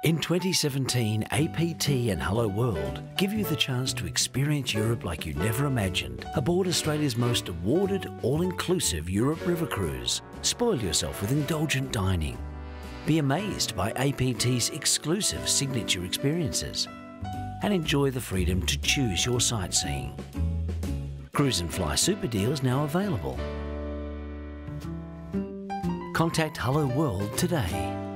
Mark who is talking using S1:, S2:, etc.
S1: In 2017, APT and Helloworld give you the chance to experience Europe like you never imagined aboard Australia's most awarded all-inclusive Europe River Cruise. Spoil yourself with indulgent dining. Be amazed by APT's exclusive signature experiences and enjoy the freedom to choose your sightseeing. Cruise and Fly Super Deals now available. Contact Helloworld today.